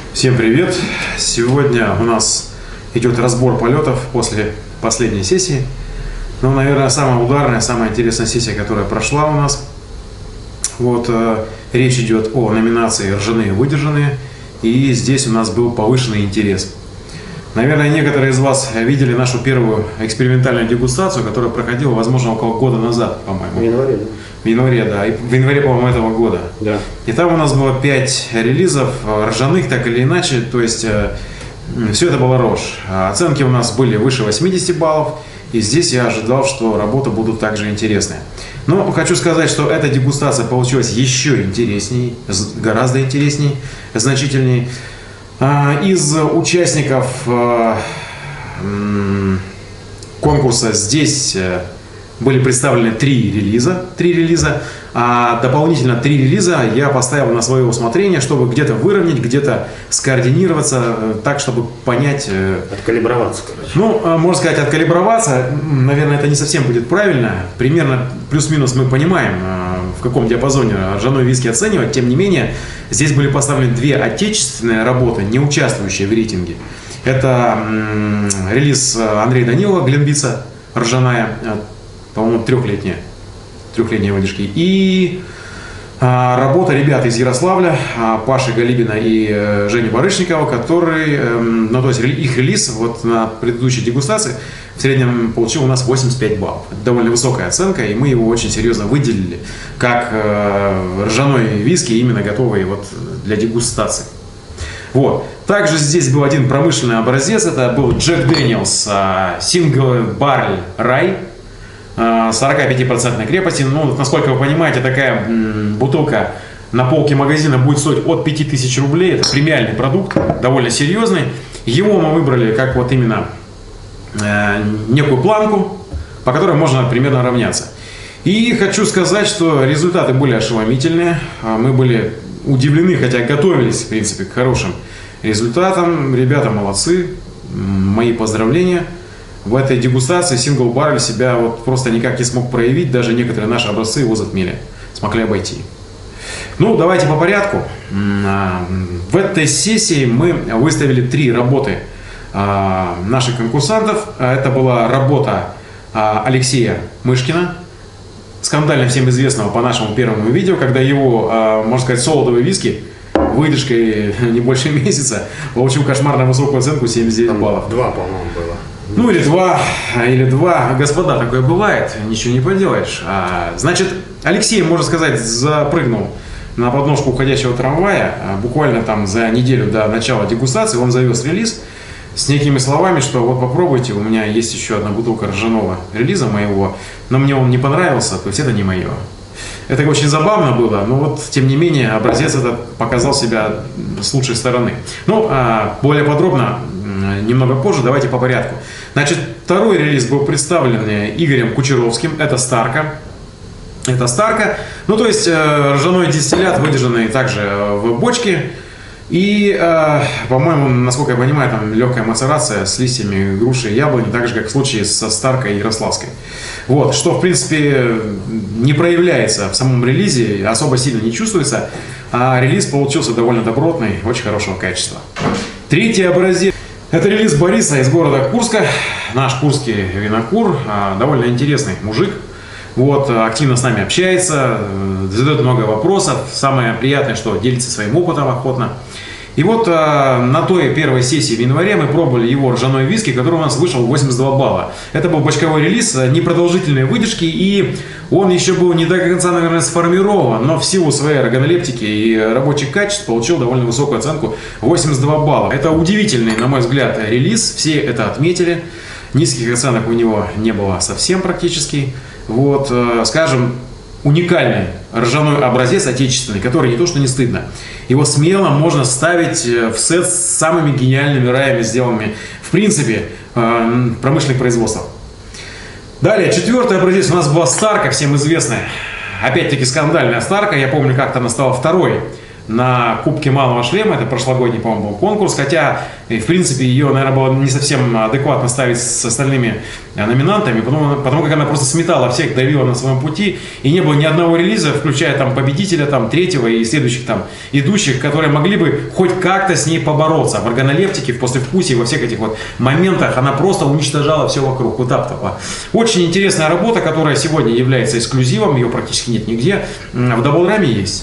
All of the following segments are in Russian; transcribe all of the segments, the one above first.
Всем привет! Сегодня у нас идет разбор полетов после последней сессии. Ну, наверное, самая ударная, самая интересная сессия, которая прошла у нас. Вот, речь идет о номинации «Ржаные выдержанные». И здесь у нас был повышенный интерес. Наверное, некоторые из вас видели нашу первую экспериментальную дегустацию, которая проходила, возможно, около года назад, по-моему. В январе, да? В январе, да. И в январе, по-моему, этого года. Да. И там у нас было 5 релизов ржаных, так или иначе. То есть, все это было рожь. Оценки у нас были выше 80 баллов. И здесь я ожидал, что работы будут также интересные. Но хочу сказать, что эта дегустация получилась еще интересней, гораздо интересней, значительней. Из участников конкурса здесь были представлены 3 релиза, а дополнительно 3 релиза я поставил на свое усмотрение, чтобы где-то выровнять, где-то скоординироваться, так, чтобы понять... Откалиброваться, короче. Ну, можно сказать, откалиброваться, наверное, это не совсем будет правильно. Примерно плюс-минус мы понимаем, в каком диапазоне ржаной виски оценивать. Тем не менее, здесь были поставлены 2 отечественные работы, не участвующие в рейтинге. Это релиз Андрея Данилова «Гленвица» ржаная, по-моему, трехлетние выдержки. И работа ребят из Ярославля, Паши Галибина и Жени Барышникова, которые, ну, то есть их релиз вот на предыдущей дегустации в среднем получил у нас 85 баллов. Это довольно высокая оценка, и мы его очень серьезно выделили как ржаной виски, именно готовый вот для дегустации. Вот. Также здесь был один промышленный образец, это был Джек Дэниелс Single Barrel Rye 45% крепости. Ну, насколько вы понимаете, такая бутылка на полке магазина будет стоить от 5000 рублей. Это премиальный продукт, довольно серьезный. Его мы выбрали как вот именно некую планку, по которой можно примерно равняться. И хочу сказать, что результаты были ошеломительные. Мы были удивлены, хотя готовились, в принципе, к хорошим результатам. Ребята молодцы, мои поздравления. В этой дегустации Single Barrel себя вот просто никак не смог проявить, даже некоторые наши образцы его затмили, смогли обойти. Ну, давайте по порядку. В этой сессии мы выставили 3 работы наших конкурсантов. Это была работа Алексея Мышкина, скандально всем известного по нашему первому видео, когда его, можно сказать, солодовые виски выдержкой не больше месяца получил кошмарно высокую оценку 79 баллов. 2, по-моему, было. Ну, или 2. Господа, такое бывает, ничего не поделаешь. Значит, Алексей, можно сказать, запрыгнул на подножку уходящего трамвая. Буквально там за неделю до начала дегустации он завез релиз с некими словами, что вот попробуйте, у меня есть еще одна бутылка ржаного релиза моего, но мне он не понравился, то есть это не мое. Это очень забавно было, но вот, тем не менее, образец этот показал себя с лучшей стороны. Ну, более подробно, немного позже, давайте по порядку. Значит, второй релиз был представлен Игорем Кучеровским, это Старка. Ну, то есть, ржаной дистиллят, выдержанный также в бочке. И, по-моему, насколько я понимаю, там легкая мацерация с листьями груши и яблони, так же, как в случае со Старкой Ярославской. Вот, что, в принципе, не проявляется в самом релизе, особо сильно не чувствуется, а релиз получился довольно добротный, очень хорошего качества. Третий образец. Это релиз Бориса из города Курска, наш курский винокур, довольно интересный мужик. Вот, активно с нами общается, задает много вопросов. Самое приятное, что делится своим опытом охотно. И вот на той первой сессии в январе мы пробовали его ржаной виски, который у нас вышел 82 балла. Это был бочковой релиз, непродолжительные выдержки, и он еще был не до конца, наверное, сформирован, но в силу своей органолептики и рабочих качеств получил довольно высокую оценку 82 балла. Это удивительный, на мой взгляд, релиз, все это отметили. Низких оценок у него не было совсем практически. Вот, скажем, уникальный ржаной образец отечественный, который не то что не стыдно. Его смело можно ставить в сет с самыми гениальными раями, сделанными в принципе промышленных производствах. Далее, 4-й образец у нас была Старка, всем известная. Опять-таки скандальная Старка. Я помню, как-то она стала 2-й на Кубке Малого Шлема. Это прошлогодний, по-моему, был конкурс. Хотя, в принципе, ее, наверное, было не совсем адекватно ставить с остальными номинантами, потому как она просто сметала всех, давила на своем пути. И не было ни одного релиза, включая там победителя, там, третьего и следующих там идущих, которые могли бы хоть как-то с ней побороться. В органолептике, в послевкусии, во всех этих вот моментах она просто уничтожала все вокруг, вытаптывала. Очень интересная работа, которая сегодня является эксклюзивом, ее практически нет нигде. В даблраме есть.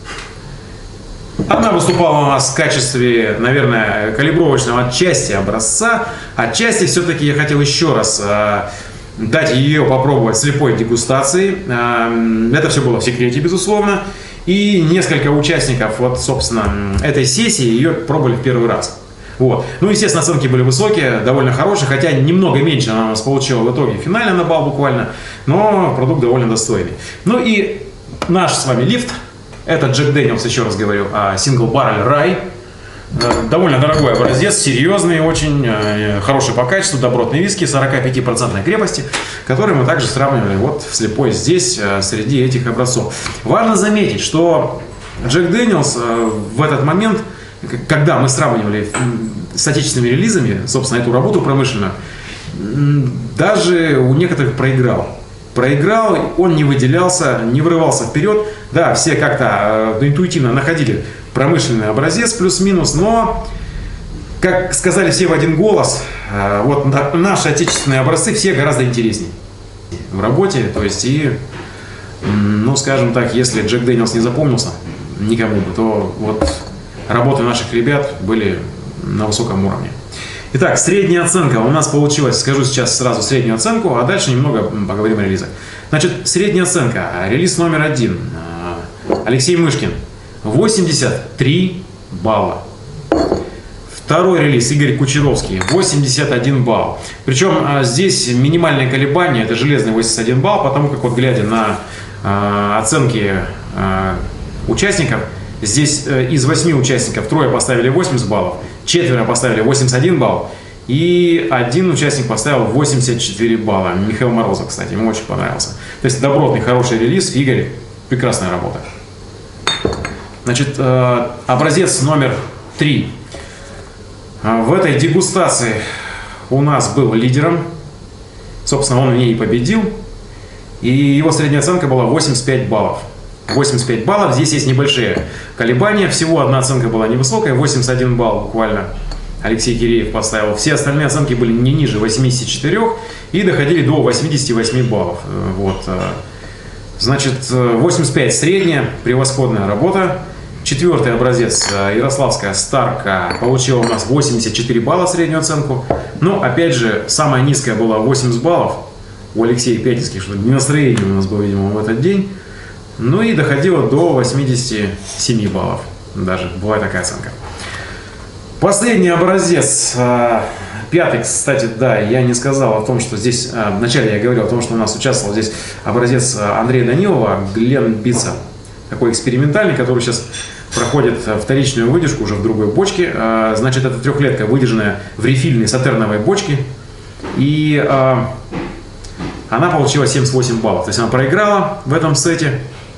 Она выступала у нас в качестве, наверное, калибровочного отчасти образца. Отчасти все-таки я хотел еще раз дать ее попробовать слепой дегустации. Это все было в секрете, безусловно. И несколько участников, вот, собственно, этой сессии ее пробовали в первый раз. Вот. Ну, естественно, оценки были высокие, довольно хорошие, хотя немного меньше она у нас получила в итоге финально на балл буквально, но продукт довольно достойный. Ну и наш с вами лифт. Это Джек Дэниелс, еще раз говорю, Single Barrel Rye. Довольно дорогой образец, серьезный, очень хороший по качеству, добротный виски, 45% крепости, который мы также сравнивали вот слепой здесь, среди этих образцов. Важно заметить, что Джек Дэниелс в этот момент, когда мы сравнивали с отечественными релизами, собственно, эту работу промышленную, даже у некоторых проиграл. Проиграл, он не выделялся, не вырывался вперед. Да, все как-то интуитивно находили промышленный образец плюс-минус, но, как сказали все в один голос, вот наши отечественные образцы все гораздо интереснее в работе. То есть, и, ну, скажем так, если Джек Дэниелс не запомнился никому, то вот работы наших ребят были на высоком уровне. Итак, средняя оценка у нас получилась, скажу сейчас сразу среднюю оценку, а дальше немного поговорим о релизах. Значит, средняя оценка, релиз номер 1, Алексей Мышкин, 83 балла. Второй релиз, Игорь Кучеровский, 81 балл. Причем здесь минимальное колебание, это железный 81 балл, потому как вот глядя на оценки участников, здесь из 8 участников трое поставили 80 баллов, четверо поставили 81 балл, и один участник поставил 84 балла. Михаил Морозов, кстати, ему очень понравился. То есть добротный, хороший релиз. Игорь, прекрасная работа. Значит, образец номер 3. В этой дегустации у нас был лидером. Собственно, он в ней и победил. И его средняя оценка была 85 баллов. 85 баллов, здесь есть небольшие колебания, всего одна оценка была невысокая, 81 балл буквально Алексей Киреев поставил. Все остальные оценки были не ниже 84 и доходили до 88 баллов. Вот. Значит, 85 средняя, превосходная работа. Четвертый образец, Ярославская Старка, получила у нас 84 балла среднюю оценку. Но, опять же, самая низкая была 80 баллов у Алексея Пятицких, что не настроение у нас было, видимо, в этот день. Ну и доходило до 87 баллов. Даже бывает такая оценка. Последний образец, пятый, кстати, да, я не сказал о том, что здесь, вначале я говорил о том, что у нас участвовал здесь образец Андрея Данилова, Глен Бица, такой экспериментальный, который сейчас проходит вторичную выдержку уже в другой бочке. Значит, это трехлетка, выдержанная в рефильной сатерновой бочке. И она получила 78 баллов. То есть она проиграла в этом сете.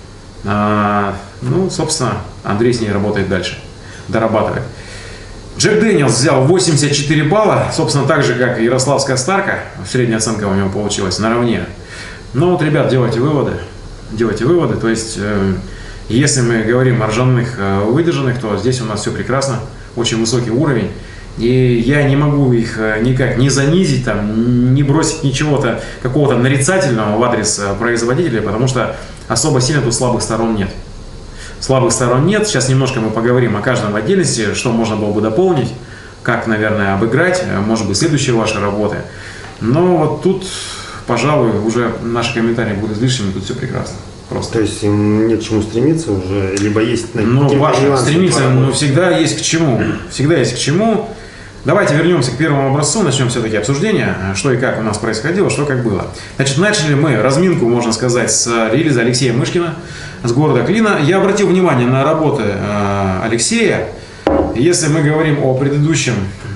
Ну, собственно, Андрей с ней работает дальше, дорабатывает. Джек Дэниелс взял 84 балла, собственно, так же, как и Ярославская Старка. Средняя оценка у него получилась наравне. Но вот, ребят, делайте выводы. Делайте выводы. То есть, если мы говорим о ржаных выдержанных, то здесь у нас все прекрасно. Очень высокий уровень. И я не могу их никак не занизить, там, не бросить ничего-то, какого-то нарицательного в адрес производителя, потому что особо сильно тут слабых сторон нет. Слабых сторон нет. Сейчас немножко мы поговорим о каждом в отдельности, что можно было бы дополнить, как, наверное, обыграть, может быть, следующие ваши работы. Но вот тут, пожалуй, уже наши комментарии будут излишними, тут все прекрасно. Просто. То есть им нет к чему стремиться уже, либо есть... Ну, стремиться, ну, всегда есть к чему. Всегда есть к чему. Давайте вернемся к первому образцу, начнем все-таки обсуждение, что и как у нас происходило, что как было. Значит, начали мы разминку, можно сказать, с релиза Алексея Мышкина с города Клина. Я обратил внимание на работы Алексея. Если мы говорим о предыдущем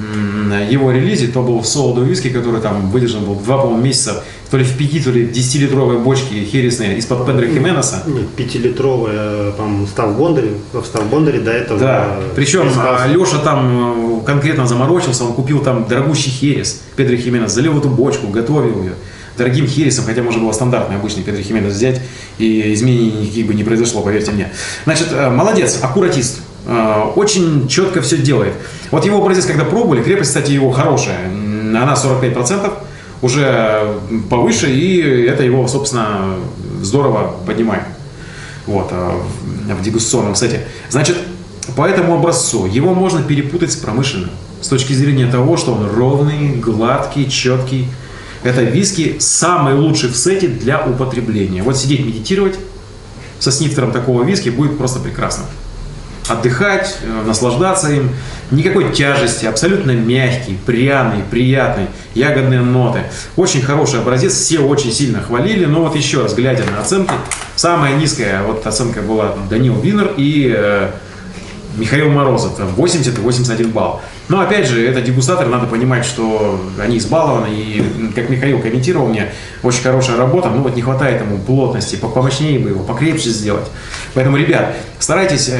его релизе, то был солодовый виски, который там выдержан был 2, по-моему, месяца, то ли в 5, то ли в 10-литровой бочке хересные из-под Педро Хименеса. Нет, 5-литровая, по-моему, в Бондаре до этого. Да, причем Леша там конкретно заморочился, он купил там дорогущий херес Педро Хименес, залил эту бочку, готовил ее дорогим хересом, хотя можно было стандартный обычный Педро Хименес взять, и изменений никаких бы не произошло, поверьте мне. Значит, молодец, аккуратист, очень четко все делает. Вот его образец, когда пробовали, крепость, кстати, его хорошая, она 45%, уже повыше, и это его, собственно, здорово поднимает вот, в дегустационном сете. Значит, по этому образцу его можно перепутать с промышленным, с точки зрения того, что он ровный, гладкий, четкий. Это виски самый лучший в сете для употребления. Вот сидеть, медитировать со снифтером такого виски будет просто прекрасно. Отдыхать, наслаждаться им. Никакой тяжести, абсолютно мягкий, пряный, приятный, ягодные ноты. Очень хороший образец, все очень сильно хвалили. Но вот еще раз, глядя на оценки, самая низкая вот оценка была Даниил Винер и Михаил Морозов, 80 и 81 балл. Но опять же, это дегустатор, надо понимать, что они избалованы. И, как Михаил комментировал мне, очень хорошая работа, но вот не хватает ему плотности, помощнее бы его, покрепче сделать. Поэтому, ребят, старайтесь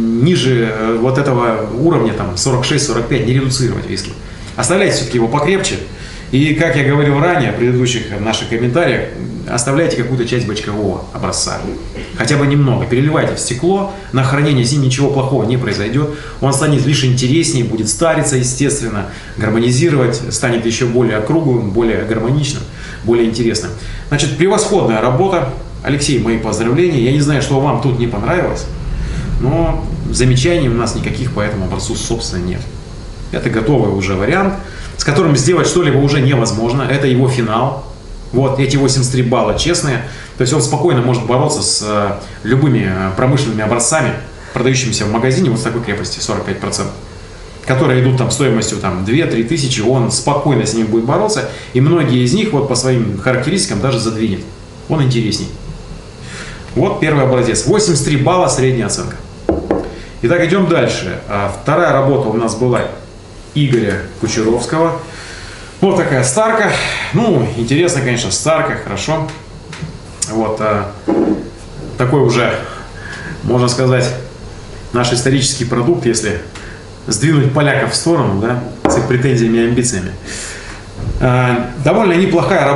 ниже вот этого уровня, там, 46-45, не редуцировать виски. Оставляйте все-таки его покрепче. И, как я говорил ранее, в предыдущих наших комментариях, оставляйте какую-то часть бочкового образца. Хотя бы немного. Переливайте в стекло. На хранение с ним ничего плохого не произойдет. Он станет лишь интереснее, будет стариться, естественно, гармонизировать, станет еще более округлым, более гармоничным, более интересным. Значит, превосходная работа. Алексей, мои поздравления. Я не знаю, что вам тут не понравилось, но замечаний у нас никаких по этому образцу, собственно, нет. Это готовый уже вариант, с которым сделать что-либо уже невозможно. Это его финал. Вот эти 83 балла честные. То есть он спокойно может бороться с любыми промышленными образцами, продающимися в магазине вот с такой крепости 45%, которые идут там стоимостью там, 2-3 тысячи. Он спокойно с ними будет бороться. И многие из них вот по своим характеристикам даже задвинет. Он интересней. Вот первый образец. 83 балла средняя оценка. Итак, идем дальше. Вторая работа у нас была Игоря Кучеровского. Вот такая старка. Ну, интересно, конечно, старка, хорошо. Вот такой уже, можно сказать, наш исторический продукт, если сдвинуть поляков в сторону, да, с их претензиями и амбициями. Довольно неплохая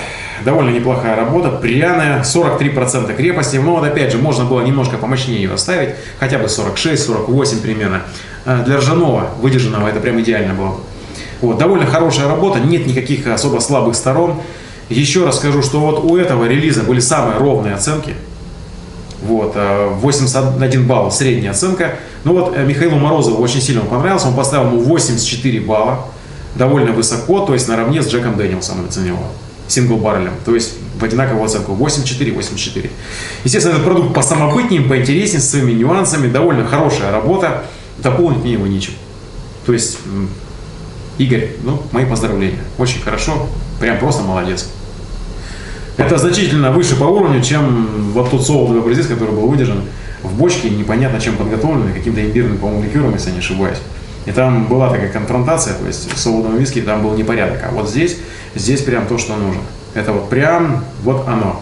работа, пряная, 43% крепости. Но вот опять же, можно было немножко помощнее ее оставить, хотя бы 46-48 примерно. Для ржаного, выдержанного, это прям идеально было. Вот, довольно хорошая работа, нет никаких особо слабых сторон. Еще раз скажу, что вот у этого релиза были самые ровные оценки. Вот, 81 балл средняя оценка. Ну вот Михаилу Морозову очень сильно понравился, он поставил ему 84 балла. Довольно высоко, то есть наравне с Джеком Дэниелсом оценил его, сингл-баррелем. То есть в одинаковую оценку 84-84. Естественно, этот продукт посамобытнее, поинтереснее, с своими нюансами. Довольно хорошая работа. Дополнить мне его нечем. То есть, Игорь, ну, мои поздравления. Очень хорошо, прям просто молодец. Это значительно выше по уровню, чем вот тот солодовый образец, который был выдержан в бочке, непонятно чем подготовленный, каким-то имбирным, по-моему, ликером, если я не ошибаюсь. И там была такая конфронтация, то есть в солодовом виске там был непорядок. А вот здесь прям то, что нужно. Это вот прям вот оно.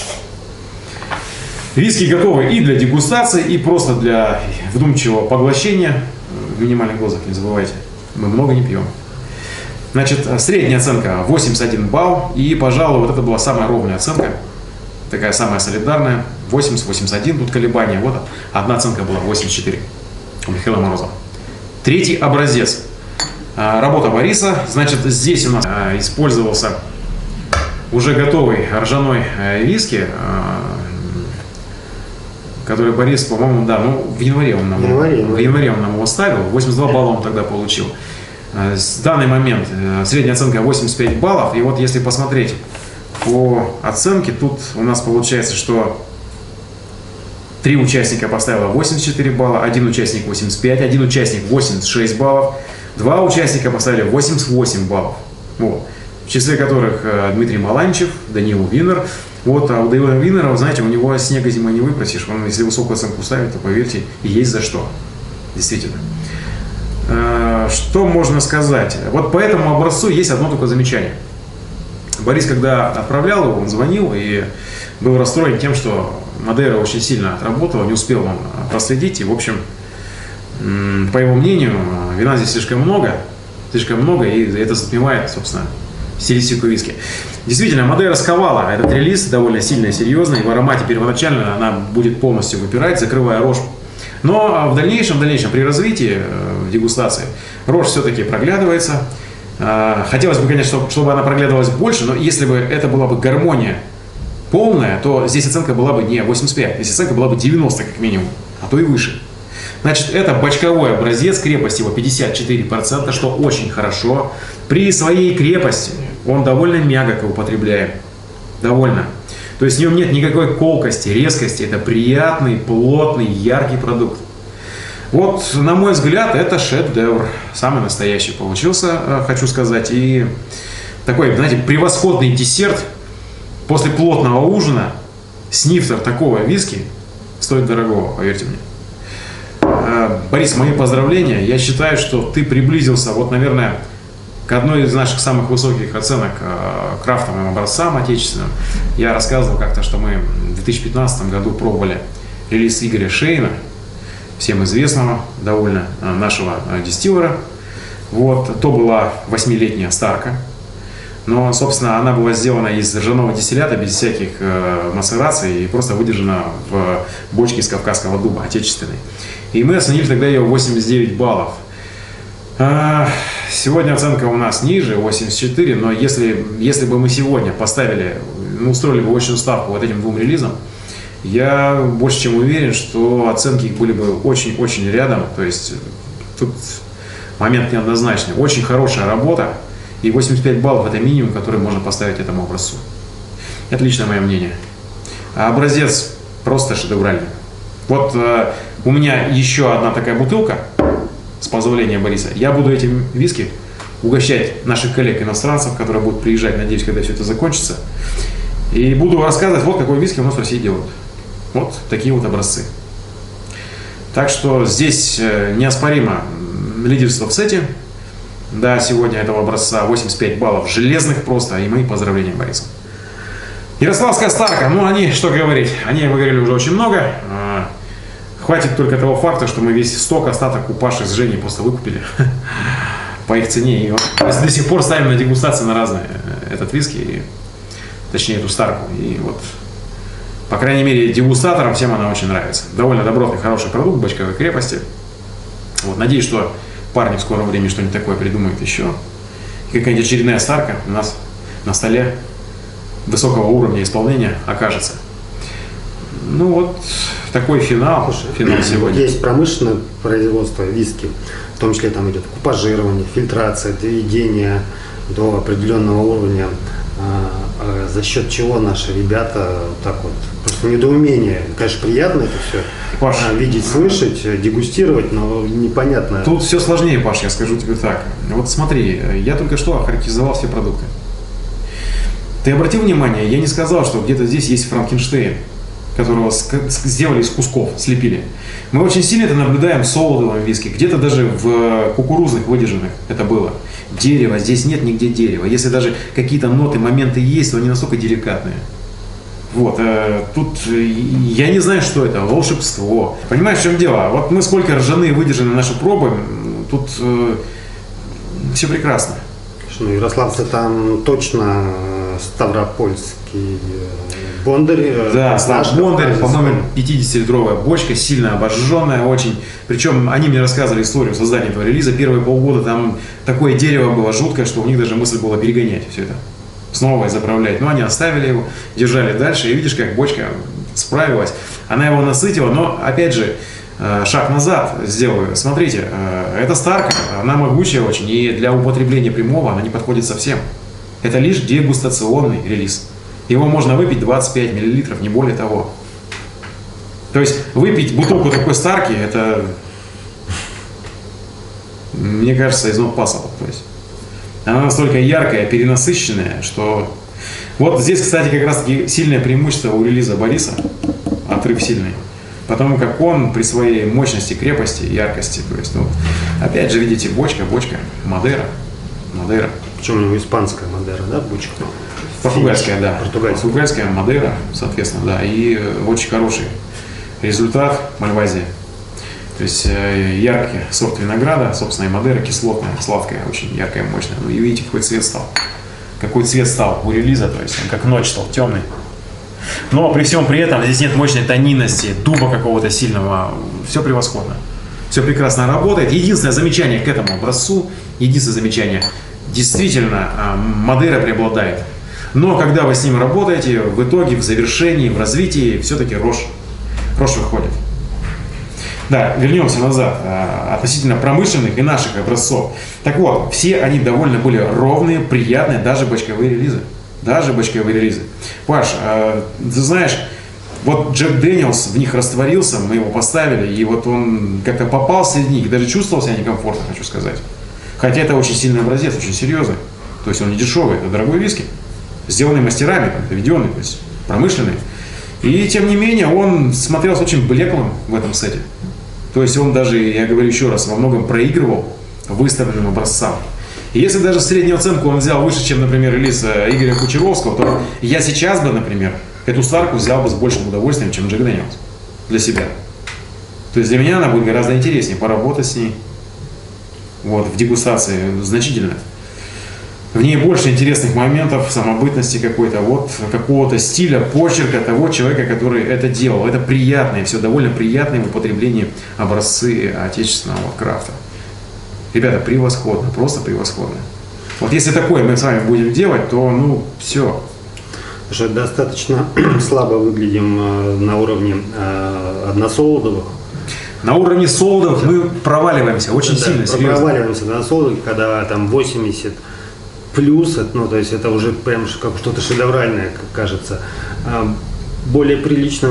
Виски готовы и для дегустации, и просто для вдумчивого поглощения. В минимальных дозах, не забывайте. Мы много не пьем. Значит, средняя оценка 81 балл. И, пожалуй, вот это была самая ровная оценка. Такая самая солидарная. 80-81 тут колебания. Вот одна оценка была 84 у Михаила Морозова. Третий образец. Работа Бориса. Значит, здесь у нас использовался уже готовый ржаной виски, который Борис, по-моему, да, ну, в январе он нам его ставил. 82 балла он тогда получил. В данный момент средняя оценка 85 баллов. И вот если посмотреть по оценке, тут у нас получается, что 3 участника поставило 84 балла, 1 участник 85, 1 участник 86 баллов, 2 участника поставили 88 баллов. Вот. В числе которых Дмитрий Маланчев, Даниил Винер. Вот, а у Даниила Винера, вы знаете, у него снега зимой не выпросишь. Он, если высокую оценку ставит, то, поверьте, и есть за что. Действительно. Что можно сказать? Вот по этому образцу есть одно только замечание. Борис, когда отправлял его, он звонил и был расстроен тем, что Мадейра очень сильно отработала, не успел он проследить. И, в общем, по его мнению, вина здесь слишком много, и это затмевает, собственно, стилистику виски. Действительно, Мадейра сковала этот релиз довольно сильно и серьезно, и в аромате первоначально она будет полностью выпирать, закрывая рожь. Но в дальнейшем, при развитии в дегустации, рожь все-таки проглядывается. Хотелось бы, конечно, чтобы она проглядывалась больше, но если бы это была бы гармония полная, то здесь оценка была бы не 85, здесь оценка была бы 90 как минимум, а то и выше. Значит, это бочковой образец, крепость его 54%, что очень хорошо. При своей крепости он довольно мягко употребляем, довольно. То есть в нем нет никакой колкости, резкости, это приятный, плотный, яркий продукт. Вот, на мой взгляд, это шедевр, самый настоящий получился, хочу сказать. И такой, знаете, превосходный десерт после плотного ужина, снифтер такого виски стоит дорогого, поверьте мне. Борис, мои поздравления. Я считаю, что ты приблизился, вот, наверное, к одной из наших самых высоких оценок крафтовым образцам отечественным. Я рассказывал как-то, что мы в 2015 году пробовали релиз Игоря Шейна, всем известного довольно нашего дистиллера. Вот, то была 8-летняя старка. Но, собственно, она была сделана из ржаного дистиллята, без всяких мацераций, и просто выдержана в бочке из кавказского дуба, отечественной. И мы оценили тогда ее 89 баллов. Сегодня оценка у нас ниже, 84, но если бы мы сегодня поставили, устроили бы очную ставку вот этим двум релизам, я больше чем уверен, что оценки их были бы очень-очень рядом. То есть тут момент неоднозначный. Очень хорошая работа, и 85 баллов это минимум, который можно поставить этому образцу. Это личное мое мнение. А образец просто шедевральный. Вот у меня еще одна такая бутылка, с позволения Бориса. Я буду этим виски угощать наших коллег-иностранцев, которые будут приезжать, надеюсь, когда все это закончится. И буду рассказывать, вот какой виски у нас в России делают. Вот такие вот образцы. Так что здесь неоспоримо лидерство в сете. Да, сегодня этого образца 85 баллов железных просто. И мои поздравления Борису. Ярославская старка, ну они, что говорить, о ней мы говорили уже очень много. Хватит только того факта, что мы весь сток, остаток у Паши с Женей просто выкупили по их цене. И вот до сих пор ставим на дегустации на разные этот виски, точнее эту старку. И вот, по крайней мере, дегустаторам всем она очень нравится. Довольно добротный, хороший продукт бочковой крепости. Вот, надеюсь, что парни в скором времени что-нибудь такое придумают еще. И какая-нибудь очередная старка у нас на столе высокого уровня исполнения окажется. Ну вот такой финал сегодня. Есть промышленное производство виски, в том числе там идет купажирование, фильтрация, доведение до определенного уровня, за счет чего наши ребята так вот, просто недоумение. Конечно, приятно это все Паш, видеть, слышать, дегустировать, но непонятно. Тут все сложнее, Паш, я скажу тебе так. Вот смотри, я только что охарактеризовал все продукты. Ты обратил внимание, я не сказал, что где-то здесь есть Франкенштейн, которого сделали из кусков, слепили. Мы очень сильно это наблюдаем в солодовом виске, где-то даже в кукурузных выдержанных это было. Дерево, здесь нет нигде дерева. Если даже какие-то ноты, моменты есть, то они настолько деликатные. Вот, тут я не знаю, что это, волшебство. Понимаешь, в чем дело? Вот мы сколько ржаные выдержаны наши пробы, тут все прекрасно. Ну, ярославцы там точно ставропольский Бондарь. Да, Бондарь, по-моему, 50-литровая бочка, сильно обожженная очень. Причем они мне рассказывали историю создания этого релиза. Первые полгода там такое дерево было жуткое, что у них даже мысль была перегонять все это. Снова и заправлять. Но они оставили его, держали дальше. И видишь, как бочка справилась. Она его насытила, но опять же, шаг назад сделаю. Смотрите, эта старка, она могучая очень. И для употребления прямого она не подходит совсем. Это лишь дегустационный релиз. Его можно выпить 25 мл, не более того. То есть выпить бутылку такой старки, это, мне кажется, из not possible. То есть она настолько яркая, перенасыщенная, что... Вот здесь, кстати, как раз таки сильное преимущество у релиза Бориса, отрыв сильный. потому как он при своей мощности, крепости, яркости, то есть, ну, опять же, видите, бочка, Мадейра. Причем у него испанская Мадейра, да, бочка? Португальская, да. Португальская Мадейра, соответственно, да. И очень хороший результат Мальвазии. То есть яркий сорт винограда, собственно, и Мадейра кислотная, сладкая, очень яркая, мощная. Ну и видите, какой цвет стал. Какой цвет стал у релиза, то есть он как ночь стал, темный. Но при всем при этом здесь нет мощной тонинности, дуба какого-то сильного. Все превосходно. Все прекрасно работает. Единственное замечание к этому образцу, действительно, Мадейра преобладает. Но когда вы с ним работаете, в итоге, в завершении, в развитии, все-таки рожь выходит. Да, вернемся назад относительно промышленных и наших образцов. Так вот, все они довольно были ровные, приятные, даже бочковые релизы. Паш, ты знаешь, вот Джек Дэниелс в них растворился, мы его поставили, и вот он как-то попал среди них, даже чувствовал себя некомфортно, хочу сказать. Хотя это очень сильный образец, очень серьезный. То есть он не дешевый, это дорогой виски, сделанный мастерами, доведенный, то есть промышленный. И тем не менее он смотрелся очень блеклым в этом сете. То есть он даже, я говорю еще раз, во многом проигрывал выставленным образцам. И если даже среднюю оценку он взял выше, чем, например, релиз Игоря Кучеровского, то я сейчас бы, например, эту старку взял бы с большим удовольствием, чем Джек Дэниелс для себя. То есть для меня она будет гораздо интереснее поработать с ней. Вот, в дегустации значительно. В ней больше интересных моментов, самобытности какой-то, вот какого-то стиля, почерка того человека, который это делал. Это приятные, все довольно приятные в употреблении образцы отечественного крафта. Ребята, превосходно, просто превосходно. Вот если такое мы с вами будем делать, то ну все. Уже достаточно слабо выглядим на уровне односолодовых. На уровне солодов мы проваливаемся очень сильно, серьезно. Проваливаемся на солодовых, когда там 80 плюс, ну то есть это уже прям как что-то шедевральное, кажется. Более прилично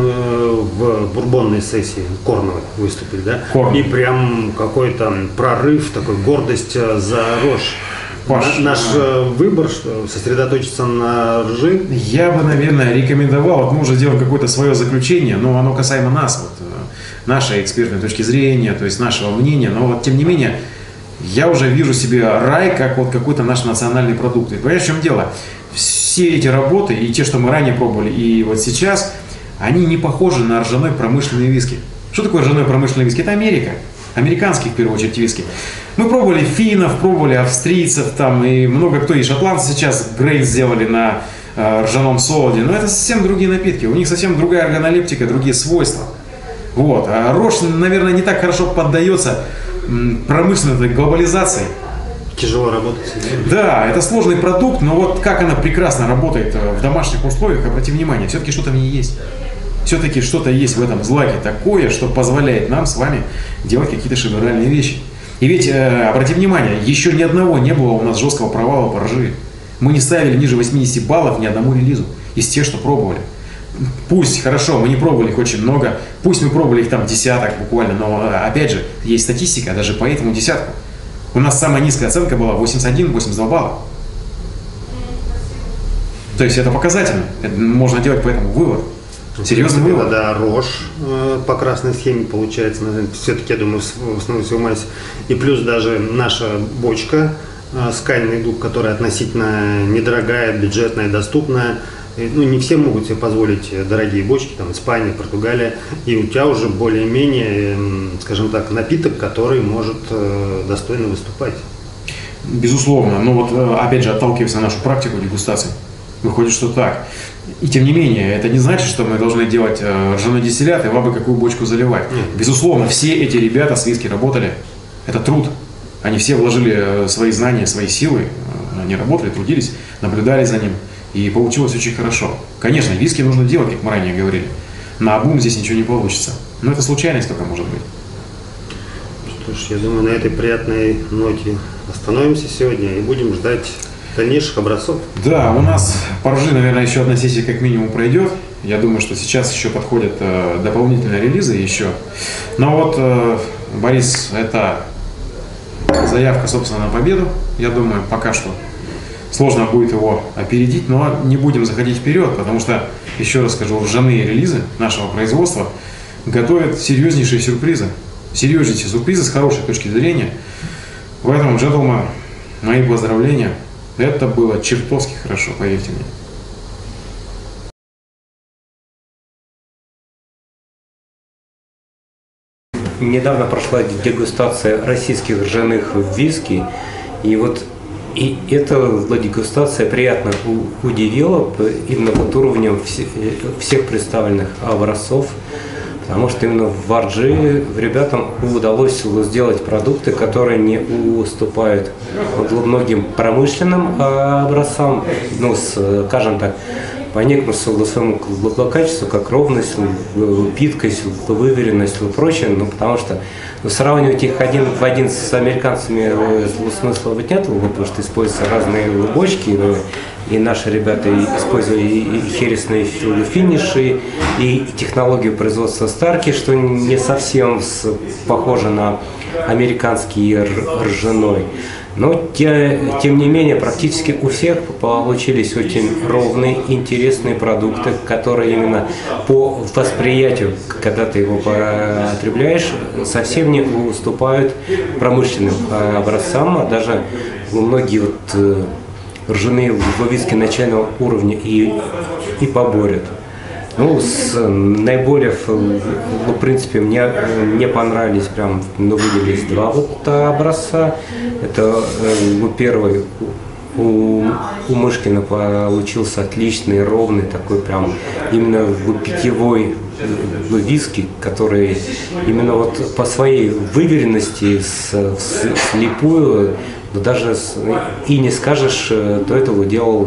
в бурбонной сессии Корновой выступили, да? И прям какой-то прорыв, такой гордость за рожь. Наш выбор, что сосредоточиться на ржи. Я бы, наверное, рекомендовал, вот мы уже сделаем какое-то свое заключение, но оно касаемо нас, вот, нашей экспертной точки зрения, то есть нашего мнения, но вот тем не менее, я уже вижу себе рай как вот какой-то наш национальный продукт. И понимаешь, в чем дело? Все эти работы, и те, что мы ранее пробовали, и вот сейчас, они не похожи на ржаной промышленные виски. Что такое ржаной промышленный виски? Это Америка. Американские, в первую очередь, виски. Мы пробовали финнов, пробовали австрийцев, там, и много кто, и шотландцы сейчас грейн сделали на ржаном солоде. Но это совсем другие напитки, у них совсем другая органолептика, другие свойства. Вот. А рожь, наверное, не так хорошо поддается промышленной глобализации. Тяжело работать. Да, это сложный продукт, но вот как она прекрасно работает в домашних условиях, обрати внимание, все-таки что-то в ней есть. Все-таки что-то есть в этом злаке такое, что позволяет нам с вами делать какие-то шедевральные вещи. И ведь, обрати внимание, еще ни одного не было у нас жесткого провала по ржи. Мы не ставили ниже 80 баллов ни одному релизу из тех, что пробовали. Пусть, хорошо, мы не пробовали их очень много, пусть мы пробовали их там десяток буквально, но опять же, есть статистика даже по этому десятку. У нас самая низкая оценка была 81-82 балла. То есть это показательно, это можно делать по этому вывод. Серьезный вывод. Да, рожь по красной схеме получается, все-таки, я думаю, в основной своей массе. И плюс даже наша бочка, скальный дуб, которая относительно недорогая, бюджетная, доступная. Ну, не все могут себе позволить дорогие бочки, там, Испания, Португалия, и у тебя уже более-менее, скажем так, напиток, который может достойно выступать. Безусловно, но вот опять же, отталкиваясь на нашу практику дегустации, выходит, что так. И тем не менее, это не значит, что мы должны делать ржаной дистиллят и в абы какую бочку заливать. Нет. Безусловно, все эти ребята с виски работали, это труд. Они все вложили свои знания, свои силы, они работали, трудились, наблюдали за ним. И получилось очень хорошо. Конечно, виски нужно делать, как мы ранее говорили. Наобум здесь ничего не получится. Но это случайность только может быть. Что ж, я думаю, на этой приятной ноте остановимся сегодня и будем ждать дальнейших образцов. Да, у нас по ржи, наверное, еще одна сессия как минимум пройдет. Я думаю, что сейчас еще подходят дополнительные релизы еще. Но вот, Борис, это заявка, собственно, на победу. Я думаю, пока что сложно будет его опередить, но не будем заходить вперед, потому что, еще раз скажу, ржаные релизы нашего производства готовят серьезнейшие сюрпризы. Серьезнейшие сюрпризы с хорошей точки зрения. Поэтому, джентльмен, мои поздравления. Это было чертовски хорошо, поверьте мне. Недавно прошла дегустация российских ржаных виски, и эта дегустация приятно удивила именно вот уровнем всех представленных образцов, потому что именно в RG ребятам удалось сделать продукты, которые не уступают многим промышленным образцам, ну, скажем так, по некому своему качеству, как ровность, питкость, выверенность и прочее, ну, потому что сравнивать их один в один с американцами смысла быть нет, потому что используются разные бочки, и наши ребята использовали и хересные финиши, и технологию производства Старки, что не совсем похоже на американский ржаной. Но, тем не менее, практически у всех получились очень ровные, интересные продукты, которые именно по восприятию, когда ты его потребляешь, совсем не уступают промышленным образцам, а даже многие ржаные виски начального уровня и поборят. Ну, наиболее, в принципе, мне понравились, прям, выделились два образца. Это первый у Мышкина получился отличный, ровный, такой прям именно питьевой виски, который именно вот по своей выверенности слепую, даже и не скажешь, до этого делал,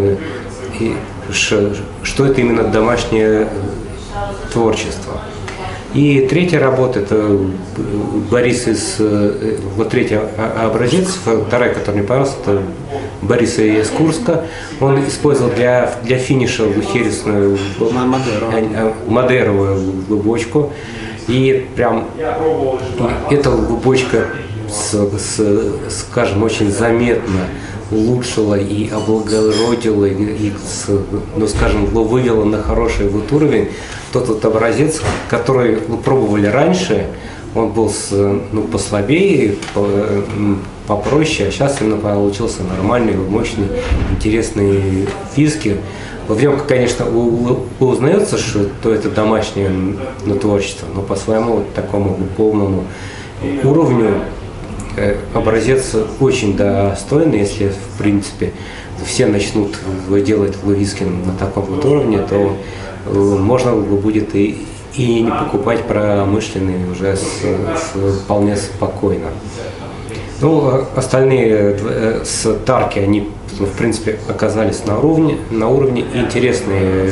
что это именно домашнее творчество. И третья работа, это Борис третий образец, вторая, которая мне понравилась, это Борис из Курска. Он использовал для финиша хересную мадеровую бочку. И прям эта бочка, скажем, очень заметно улучшила и облагородила, ну, скажем, вывела на хороший уровень тот образец, который мы пробовали раньше. Он был послабее, попроще, а сейчас именно получился нормальный, мощный, интересный виски. В нем, конечно, узнается, что это домашнее творчество, но по своему такому полному уровню образец очень достойный. Если, в принципе, все начнут делать виски на таком уровне, то можно будет и не покупать промышленные уже вполне спокойно. Ну, остальные Старки, они, в принципе, оказались на уровне интересные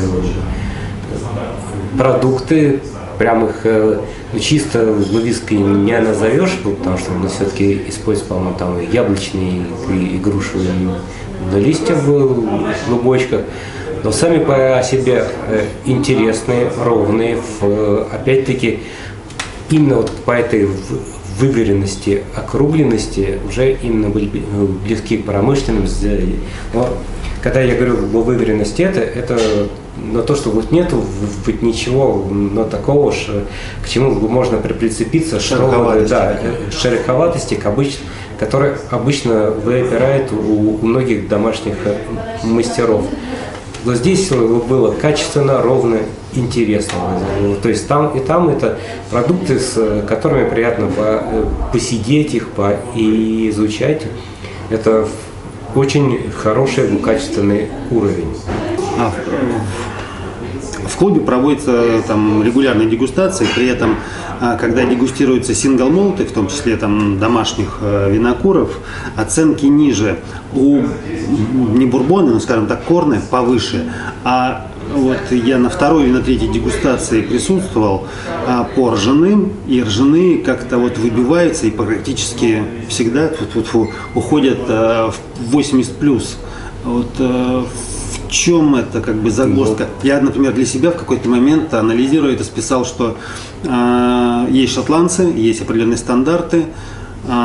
продукты. Прям их чисто виски не назовешь, потому что мы все-таки используем, по-моему, там и яблочные, и грушевые листья в бочках. Но сами по себе интересные, ровные, опять-таки, именно вот по этой выверенности, округленности уже именно были близки к промышленным. Но когда я говорю о выверенности, это но то, что вот нету ничего, но такого, к чему можно прицепиться, шероховатости, которая обычно выпирает у многих домашних мастеров. Но здесь было качественно, ровно, интересно. То есть там это продукты, с которыми приятно посидеть их, изучать. Это очень хороший, качественный уровень. В клубе проводятся там регулярные дегустации, при этом, когда дегустируются сингл-молты, в том числе там домашних винокуров, оценки ниже. Не бурбоны, но, скажем так, корны повыше. А вот я на второй и на третьей дегустации присутствовал по ржаным, и ржаные как-то вот выбиваются и практически всегда уходят в 80+. Вот в чем это как бы загвоздка? Я, например, для себя в какой-то момент, анализируя это, списал, что есть шотландцы, есть определенные стандарты,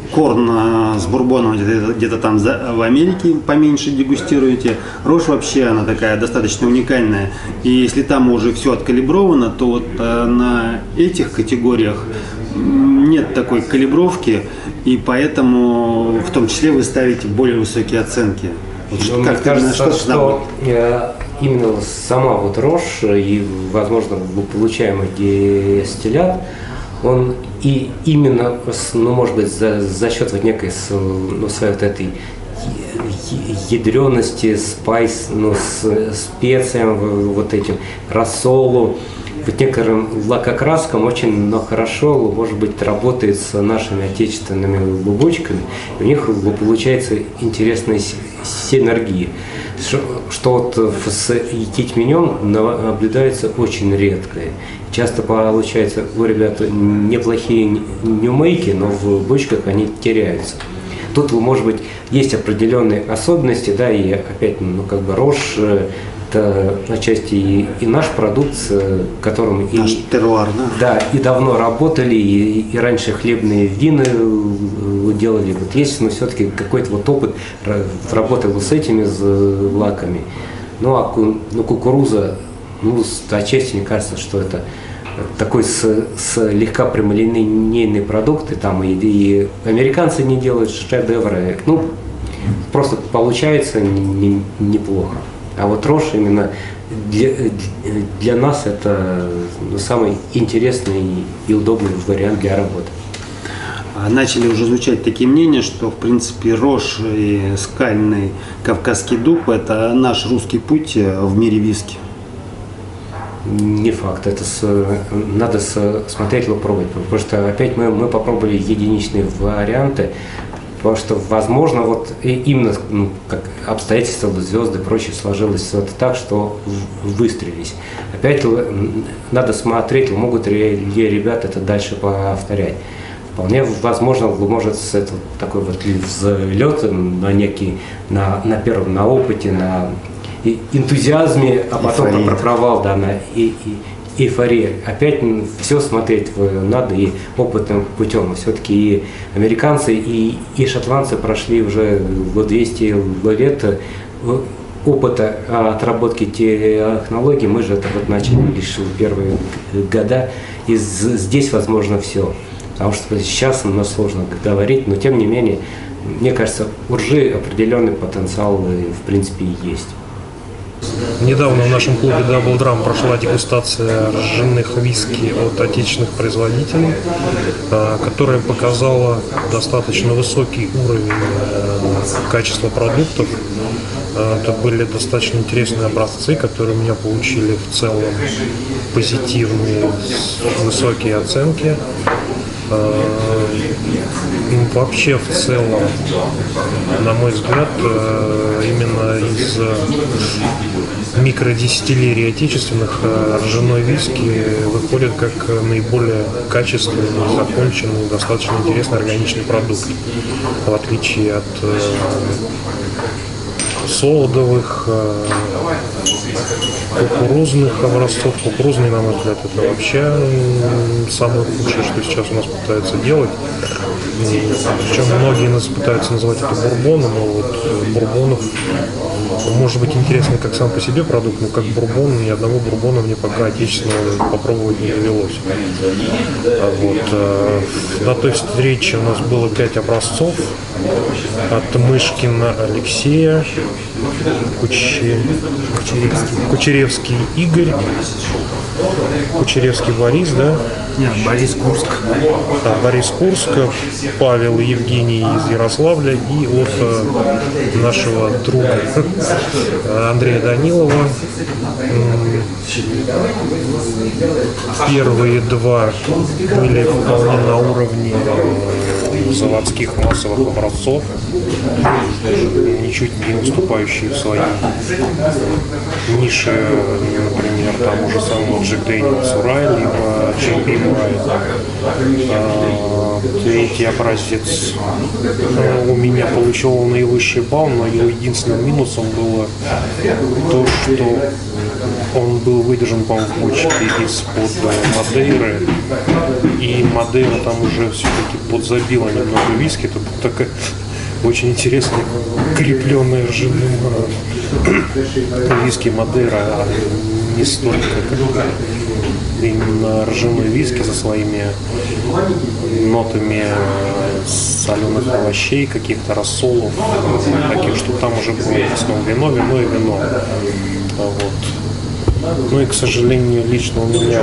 корн с бурбоном где-то там в Америке поменьше дегустируете. Рош вообще, она такая достаточно уникальная. И если там уже все откалибровано, то вот на этих категориях нет такой калибровки, и поэтому в том числе вы ставите более высокие оценки. Вот Мне кажется, что именно сама вот рожь и, возможно, получаемый дистиллят, он и именно, ну, может быть, за счет вот некой, ну, своей вот этой ядрености, спайс, ну, с специям, вот этим рассолу, вот некоторым лакокраскам очень, но хорошо, может быть, работает с нашими отечественными бубочками, и у них получается интересная синергия. Что вот с ячменем наблюдается очень редко. Часто получается у ребят неплохие ньюмейки, но в бочках они теряются. Тут, может быть, есть определенные особенности, да, и опять, ну, как бы рожь, это отчасти и наш продукт, с которым наш терруар, да? Да, и давно работали, и раньше хлебные вина делали. Вот есть, но все-таки какой-то вот опыт работы вот с этими злаками. Ну, а кукуруза, ну, отчасти мне кажется, что это такой слегка прямолинейный продукт, и там и американцы не делают шедевры. Ну, просто получается неплохо. А вот рожь именно для нас это самый интересный и удобный вариант для работы. Начали уже звучать такие мнения, что в принципе рожь и скальный кавказский дуб – это наш русский путь в мире виски. Не факт, это надо смотреть, пробовать, потому что опять мы попробовали единичные варианты. Потому что, возможно, вот именно, ну, как обстоятельства, звезды и прочее сложилось вот так, что выстрелились. Опять надо смотреть, могут ли ребята это дальше повторять. Вполне возможно, может это такой вот взлет на некий, на первом, на опыте, на энтузиазме, а потом про провал, да, на эйфория. Опять все смотреть надо и опытным путем. Все-таки и американцы, и шотландцы прошли уже 200 лет опыта отработки технологий. Мы же это вот начали лишь в первые года. И здесь возможно все. Потому что сейчас нам сложно говорить, но тем не менее, мне кажется, у ржи определенный потенциал в принципе есть. Недавно в нашем клубе Double Drum прошла дегустация ржаных виски от отечественных производителей, которая показала достаточно высокий уровень качества продуктов. Это были достаточно интересные образцы, которые у меня получили в целом позитивные, высокие оценки. Вообще, в целом, на мой взгляд, именно из микродистиллерий отечественных ржаной виски выходит как наиболее качественный, законченный, достаточно интересный органичный продукт, в отличие от солодовых, кукурузных образцов. Кукурузный, на мой взгляд, это вообще самое худшее, что сейчас у нас пытаются делать. Причем многие нас пытаются называть это бурбоном, но вот бурбонов может быть интересный как сам по себе продукт, но как бурбон, ни одного бурбона мне пока отечественного попробовать не довелось. Вот. На той встрече у нас было 5 образцов от Мышкина Алексея, Кучеревский Игорь, Кучеревский Борис, да? Нет, Борис Курск. Да, Борис Курск, Павел и Евгений из Ярославля и от нашего друга Андрея Данилова. Первые два были вполне на уровне заводских массовых образцов, ничуть не уступающие в своей нише, например, тому же самому Джек Дэниелс Урай, либо Джим Бим Урай. Третий образец у меня получил наивысший балл, но его единственным минусом было то, что Он был выдержан, по-моему, в бочке из-под Мадейры. И Мадейра там уже все-таки подзабила немного виски. Это такая очень интересная, крепленная ржаным виски Мадейра, а не столько как именно ржаной виски со своими нотами соленых овощей, каких-то рассолов, таких, что там уже было в основном вино и вино. Вот. Ну и, к сожалению, лично у меня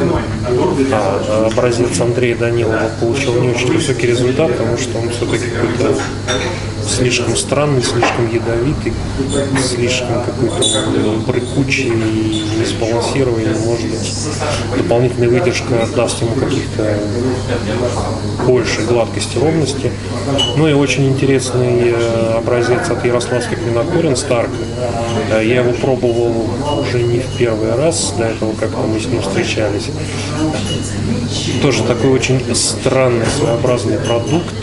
образец Андрея Данилова получил не очень высокий результат, потому что он все-таки какой-то слишком странный, слишком ядовитый, слишком какой-то брыкучий и несбалансированный. Может быть, дополнительная выдержка даст ему каких-то больше гладкости, ровности. Ну и очень интересный образец от ярославских винокурен Старк. Я его пробовал уже не в первый раз, до этого как-то мы с ним встречались. Тоже такой очень странный, своеобразный продукт.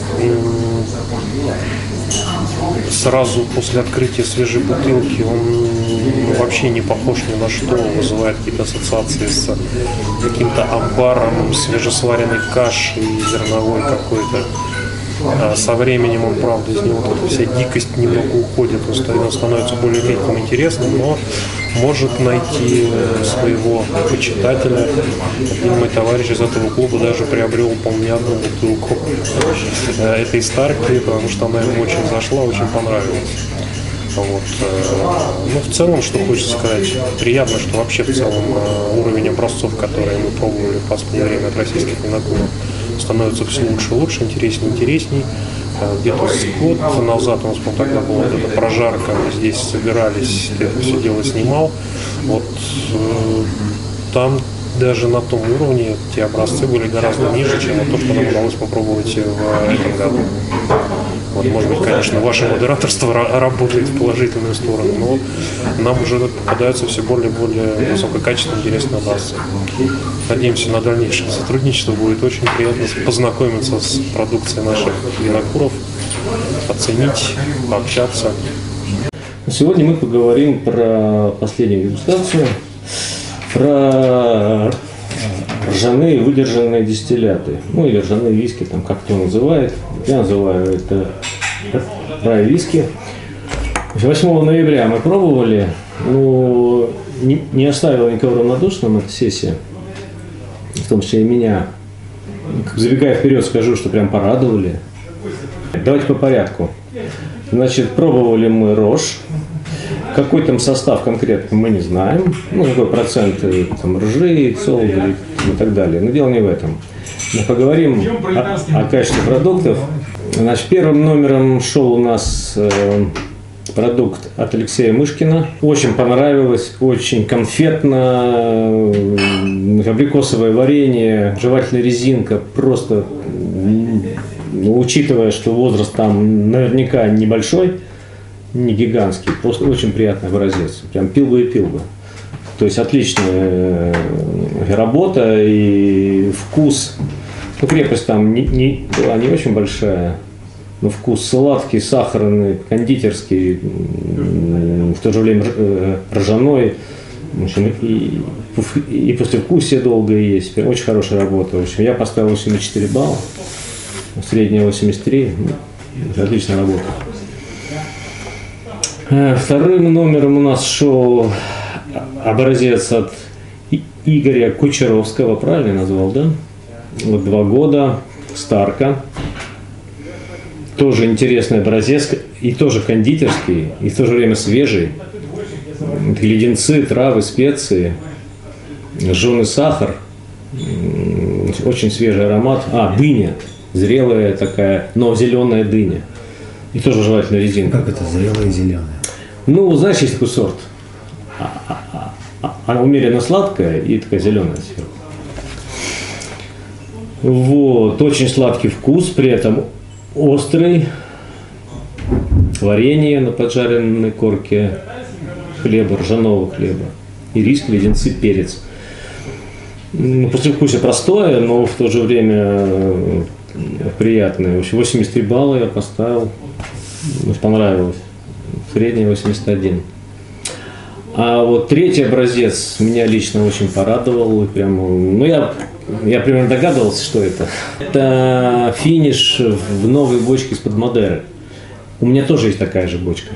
Сразу после открытия свежей бутылки он вообще не похож ни на что, вызывает какие-то ассоциации с каким-то амбаром, свежесваренной кашей зерновой какой-то. Со временем он, правда, из него вот эта вся дикость немного уходит, он становится более мягким, интересным, но может найти своего почитателя. Один мой товарищ из этого клуба даже приобрел, по-моему, не одну бутылку этой Старки, потому что она ему очень зашла, очень понравилась. Вот. Ну, в целом, что хочется сказать, приятно, что вообще в целом уровень образцов, которые мы пробовали в последнее время от российских винокуров, становится все лучше и лучше, интереснее и интересней. Где-то с год назад у нас, по-моему, тогда была вот эта прожарка, мы здесь собирались, это все дело снимал. Вот там даже на том уровне те образцы были гораздо ниже, чем то, что нам удалось попробовать в этом году. Вот, может быть, конечно, ваше модераторство работает в положительную сторону, но нам уже попадаются все более и более высококачественные, интересные образцы. Надеемся на дальнейшее сотрудничество. Будет очень приятно познакомиться с продукцией наших винокуров, оценить, пообщаться. Сегодня мы поговорим про последнюю дегустацию, про ржаные выдержанные дистилляты, ну или ржаные виски, там как кто называет. Я называю это рай виски. 8 ноября мы пробовали, но не оставила никого равнодушным эта сессия, в том числе и меня. Забегая вперед, скажу, что прям порадовали. Давайте по порядку. Значит, пробовали мы рожь. Какой там состав конкретно мы не знаем, ну какой процент там ржи, солода и так далее. Но дело не в этом. Мы поговорим о качестве продуктов. Значит, первым номером шел у нас продукт от Алексея Мышкина. Очень понравилось, очень конфетно, абрикосовое варенье, жевательная резинка. Просто, учитывая, что возраст там наверняка небольшой, не гигантский, просто очень приятный образец. Прям пил бы и пил бы. То есть отличная работа и вкус. Ну, крепость там была не очень большая, но вкус сладкий, сахарный, кондитерский, в то же время ржаной. В общем, и послевкусие долго есть. Очень хорошая работа. В общем, я поставил 84 балла, средняя 83. Отличная работа. Вторым номером у нас шел образец от Игоря Кучеровского, правильно я назвал, да? Вот 2 года, Старка. Тоже интересный образец, и тоже кондитерский, и в то же время свежий. Леденцы, травы, специи, жженый сахар, очень свежий аромат. Дыня, зрелая такая, но зеленая дыня. И тоже жевательная резинка. Как это, зрелая и зеленая? Ну, знаешь, есть такой сорт. Она умеренно сладкая и такая зеленая сверху. Вот, очень сладкий вкус, при этом острый. Варенье на поджаренной корке хлеба, ржаного хлеба. Ириск, леденцы, перец. Послевкусие простое, но в то же время приятное. В общем, 83 балла я поставил. Понравилось. Средняя 81. А вот третий образец меня лично очень порадовал. И прямо, ну, я примерно догадывался, что это. Это финиш в новой бочке из-под Мадеры. У меня тоже есть такая же бочка.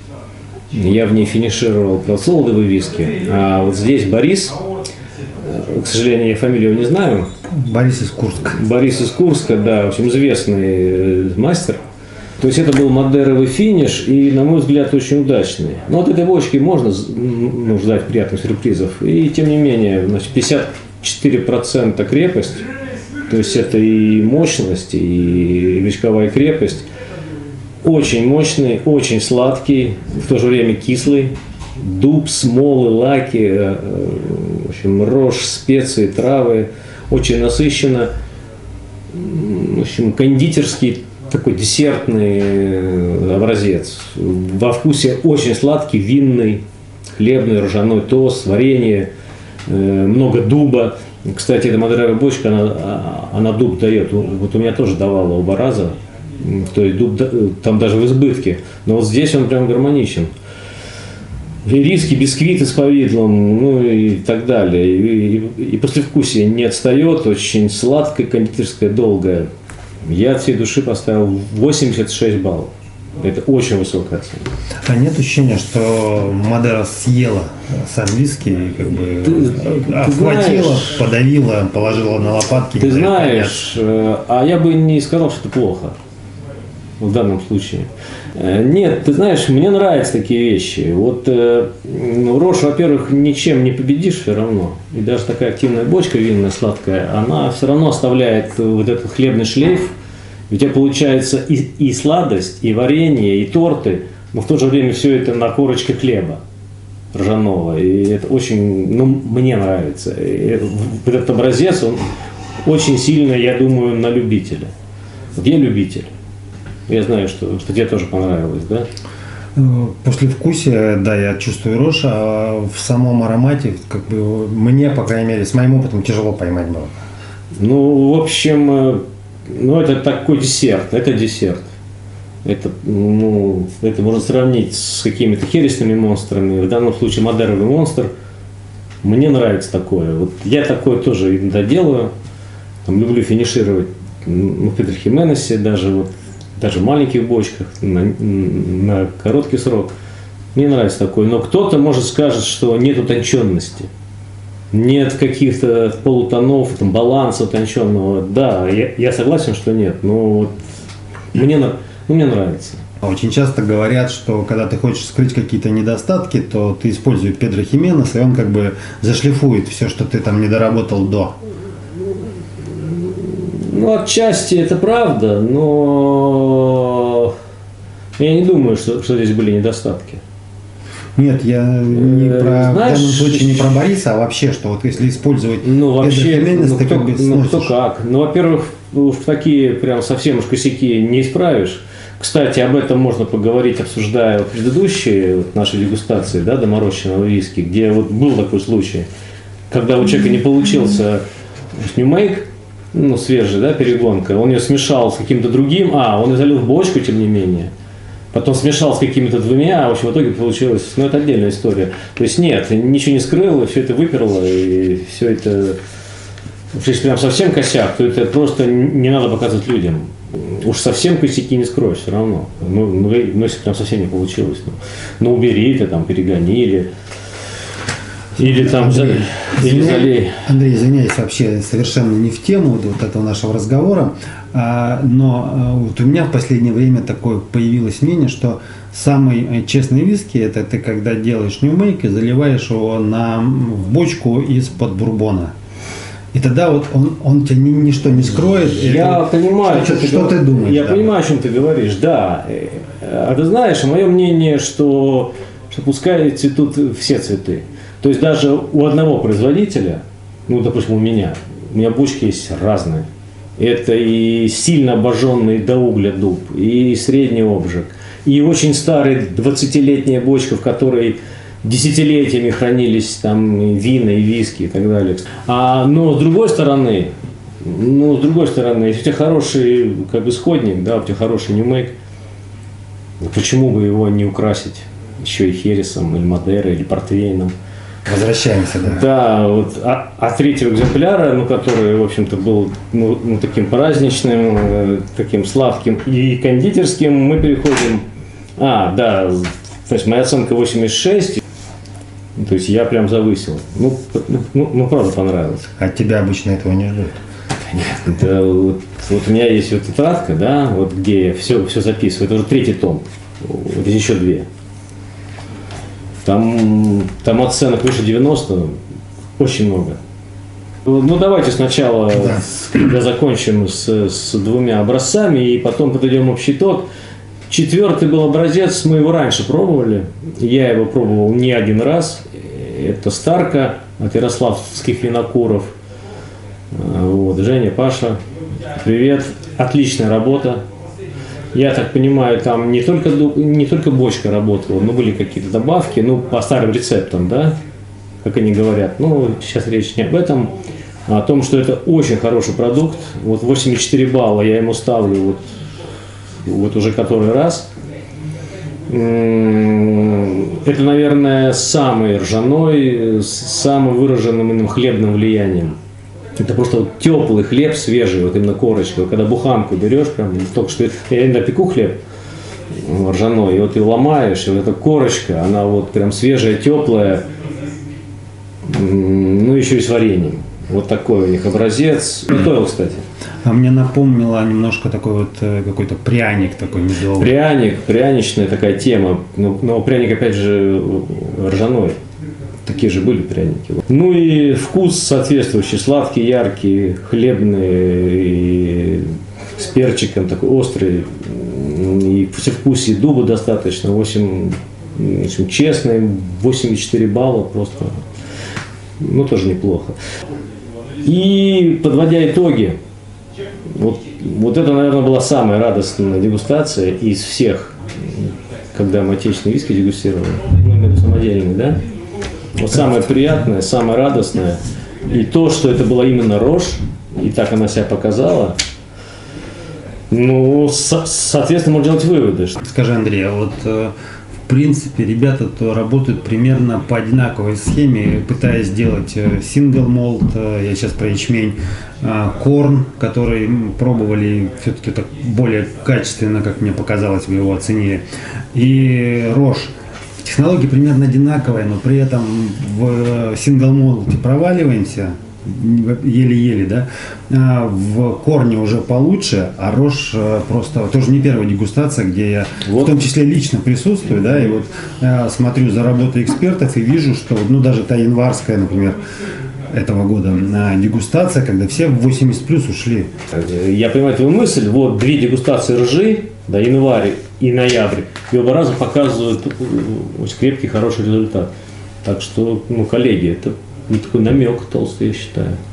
Я в ней финишировал солодовые виски. А вот здесь Борис, к сожалению, я фамилию не знаю. Борис из Курска. Борис из Курска, да, в общем, известный мастер. То есть это был мадеровый финиш и, на мой взгляд, очень удачный. Но от этой бочки можно ждать приятных сюрпризов. И тем не менее, значит, 54% крепость, то есть это и мощность, и вичковая крепость. Очень мощный, очень сладкий, в то же время кислый. Дуб, смолы, лаки, в общем, рожь, специи, травы. Очень насыщенно. В общем, кондитерский такой десертный образец. Во вкусе очень сладкий, винный, хлебный, ржаной тост, варенье, много дуба. Кстати, эта мадеровая бочка, она дуб дает. Вот у меня тоже давала оба раза. То есть дуб там даже в избытке. Но вот здесь он прям гармоничен. Риски, бисквиты с повидлом, ну и так далее. И послевкусие не отстает, очень сладкое, кондитерское, долгое. Я от всей души поставил 86 баллов. Это очень высокая оценка. А нет ощущения, что Мадера съела сам виски и как бы охватила, знаешь, подавила, положила на лопатки? Ты знаешь, а я бы не сказал, что это плохо в данном случае. Нет, ты знаешь, мне нравятся такие вещи. Вот рожь, во-первых, ничем не победишь все равно. И даже такая активная бочка винная, сладкая, она все равно оставляет вот этот хлебный шлейф. У тебя получается и сладость, и варенье, и торты, но в то же время все это на корочке хлеба ржаного. И это очень, ну, мне нравится. И этот образец, он очень сильно, я думаю, на любителя. Вот я любитель. Я знаю, что тебе тоже понравилось, да? После вкусия, да, я чувствую рожь, а в самом аромате, как бы, мне, по крайней мере, с моим опытом тяжело поймать было. Ну, в общем, ну, это такой десерт, это десерт. Это, ну, это можно сравнить с какими-то хересными монстрами. В данном случае мадеровый монстр. Мне нравится такое. Вот я такое тоже иногда делаю. Там, люблю финишировать в Педро Хименесе, даже в маленьких бочках, на короткий срок. Мне нравится такое. Но кто-то, может, скажет, что нет утонченности. Нет каких-то полутонов, там, баланса утонченного. Да, я согласен, что нет. Но вот мне нравится. Очень часто говорят, что когда ты хочешь скрыть какие-то недостатки, то ты используешь Педро Хименес, и он как бы зашлифует все, что ты там не доработал до. Ну, отчасти это правда, но я не думаю, что здесь были недостатки. Нет, я не про, знаешь, в данном случае не про Бориса, а вообще, что вот если использовать вообще, Педро Хименес, ты как бы сносишь. кто как. Ну, во-первых, в такие прям совсем уж косяки не исправишь. Кстати, об этом можно поговорить, обсуждая предыдущие наши дегустации, да, доморощенного виски, где вот был такой случай, когда у человека не получился нью-мейк, ну, свежий, да, перегонка, он ее смешал с каким-то другим, он ее залил в бочку, тем не менее, потом смешал с какими-то двумя, в общем, в итоге получилось, ну, это отдельная история. То есть нет, ничего не скрыл, все это выперло, и все это, если прям совсем косяк, то это просто не надо показывать людям. Уж совсем косяки не скроешь все равно. Ну если прям совсем не получилось. Ну, убери это, там, перегони, или там залей. Андрей, извиняюсь, вообще совершенно не в тему вот этого нашего разговора, но вот у меня в последнее время такое появилось мнение, что самый честный виски — это ты когда делаешь нью-мейк и заливаешь его в бочку из-под бурбона. И тогда вот он тебя ничто не скроет. Я понимаю, что ты думаешь. Я понимаю, о чем ты говоришь, да. А ты знаешь, мое мнение, что пускай цветут все цветы. То есть даже у одного производителя, ну, допустим, у меня бочки есть разные. Это и сильно обожженный до угля дуб, и средний обжиг, и очень старая 20-летняя бочка, в которой десятилетиями хранились там вина и виски и так далее. Но с другой стороны, если у тебя хороший как бы исходник, да, у тебя хороший нью-мейк, почему бы его не украсить еще и хересом, или Мадерой, или портвейном. Возвращаемся, да. Да, вот от третьего экземпляра, ну, который, в общем-то, был ну, таким праздничным, таким сладким и кондитерским, мы переходим... да, значит, моя оценка 86, то есть я прям завысил. Ну, правда понравилось. От тебя обычно этого не ждут. Это вот у меня есть вот тетрадка, да, вот где я все записываю. Это уже третий том, вот здесь еще две. Там оценок выше 90, очень много. Ну, давайте сначала, когда закончим с двумя образцами, и потом подойдем общий итог. Четвертый был образец, мы его раньше пробовали. Я его пробовал не один раз. Это Старка от ярославских винокуров. Вот, Женя, Паша, привет. Отличная работа. Я так понимаю, там не только бочка работала, но были какие-то добавки, ну, по старым рецептам, да, как они говорят. Ну, сейчас речь не об этом, а о том, что это очень хороший продукт. Вот 84 балла я ему ставлю вот уже который раз. Это, наверное, самый ржаной, с самым выраженным иным хлебным влиянием. Это просто вот теплый хлеб, свежий, вот именно корочка. Когда буханку берешь, прям только что я иногда пеку хлеб ржаной, и вот ты ломаешь, и вот эта корочка, она вот прям свежая, теплая, ну еще и с вареньем. Вот такой у них образец. Готовил, кстати. А мне напомнило немножко такой вот какой-то пряник такой медовый. Пряничная такая тема, но пряник опять же ржаной. Такие же были пряники. Ну и вкус соответствующий, сладкий, яркий, хлебный, и с перчиком такой острый. И все вкусе дуба достаточно. 8, в общем, честный, 84 балла просто. Ну, тоже неплохо. И подводя итоги, вот это, наверное, была самая радостная дегустация из всех, когда мы отечественные виски дегустировали. Ну, именно самодельные, да? Вот самое приятное, самое радостное, и то, что это была именно Рош, и так она себя показала, ну, соответственно, можно делать выводы. Скажи, Андрей, а вот в принципе ребята то работают примерно по одинаковой схеме, пытаясь сделать сингл молд, я сейчас про ячмень, корн, который пробовали все-таки так более качественно, как мне показалось, вы его оценили, и Рош. Технология примерно одинаковая, но при этом в сингл-молде проваливаемся, еле-еле, да, в корне уже получше, а Рош просто, тоже не первая дегустация, где я в том числе лично присутствую, да, и вот смотрю за работой экспертов и вижу, что, ну, даже та январская, например, этого года дегустация, когда все в 80 плюс ушли. Я понимаю твою мысль, вот две дегустации ржи, да, январь и ноябрь, и оба раза показывают очень крепкий, хороший результат. Так что, ну, коллеги, это такой намек толстый, я считаю.